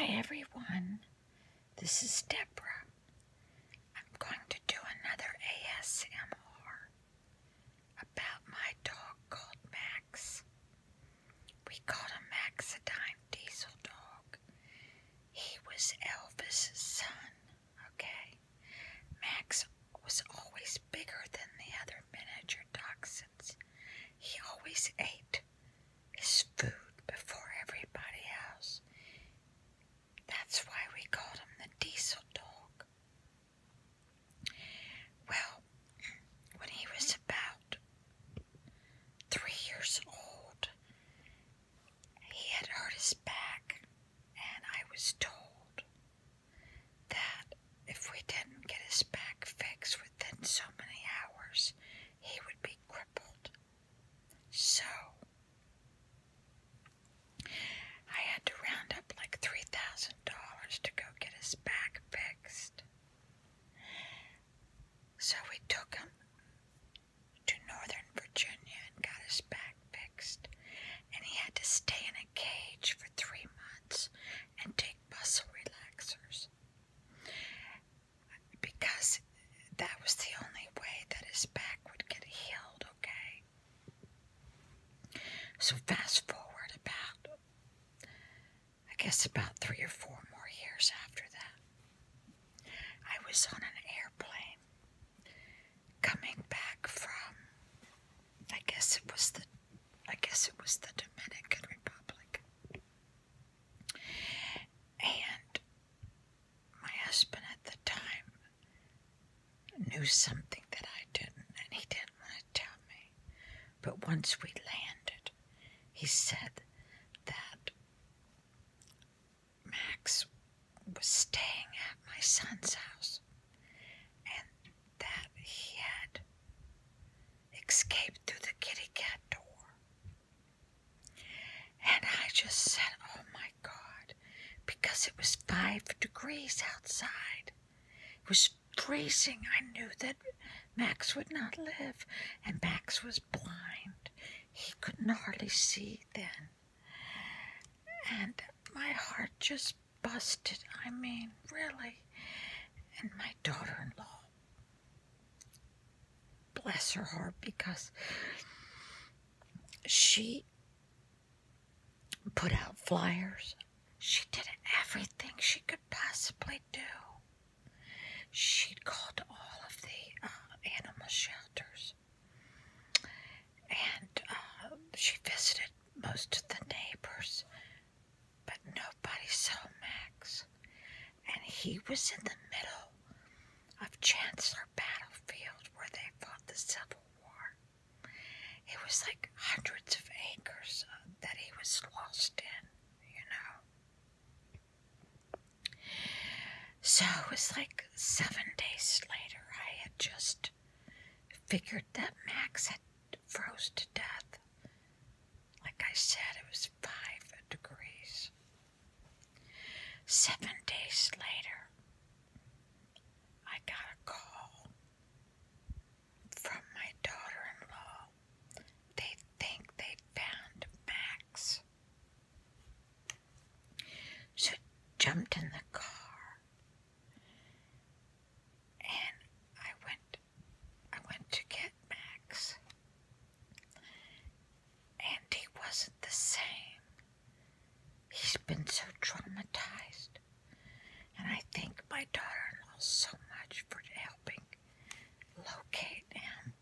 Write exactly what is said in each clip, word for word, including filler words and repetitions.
Hi everyone, this is Deborah. I'm going to do another A S M R about my dog called Max. We called him Maxidine Diesel Dog. He was Elvis's son, okay? Max was always bigger than the other miniature dachshunds. He always ate his food before everybody else. That's why we called him the Diesel Dog. Well, when he was about three years old, he had hurt his back, and I was told that if we didn't get his back fixed within so many hours, he would be crippled. So, I had to round up like three thousand dollars to go get his back fixed. So we took him to Northern Virginia and got his back fixed. And he had to stay in a cage for three months and take muscle relaxers. Because that was the only way that his back would get healed, okay? So fast forward about I guess about three or four more years after that, I was on an airplane coming back from, I guess it was the, I guess it was the Dominican Republic, and my husband at the time knew something that I didn't, and he didn't want to tell me. But once we landed, he said that Max was staying at my son's house and that he had escaped through the kitty cat door. And I just said, oh my God, because it was five degrees outside. It was freezing. I knew that Max would not live, and Max was blind. He couldn't hardly see then. And my heart just busted. I mean, really. And my daughter-in-law, bless her heart, because she put out flyers. She did everything she could possibly do. She'd called all of the uh, animal shelters. And uh, she visited most of the neighbors. But nobody saw Max, and he was in the middle of Chancellor Battlefield where they fought the Civil War. It was like hundreds of acres uh, that he was lost in, you know. So it was like seven days later, I had just figured that Max had froze to death. Like I said, it was five degrees. Seven days later, I got a call from my daughter-in-law. They think they found Max. So I jumped in the car, and I went, I went to get Max, and he wasn't the same. He's been so traumatized, and I thank my daughter-in-law so much for helping locate him.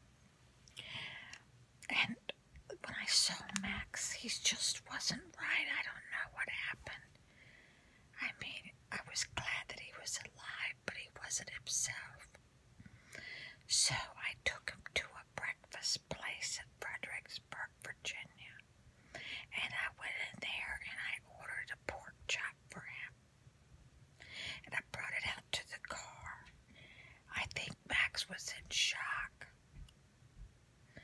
And when I saw Max, he just wasn't right. I don't know what happened. I mean, I was glad that he was alive, but he wasn't himself. So I took him to a breakfast place in Fredericksburg, Virginia. And I went in there and I ordered a pork chop for him. And I brought it out to the car. I think Max was in shock.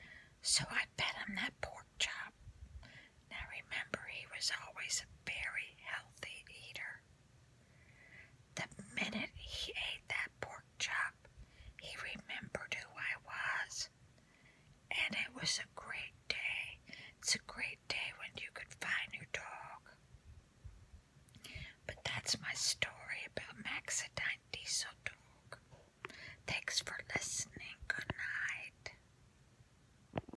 So I fed him that pork chop. Now remember, he was always a very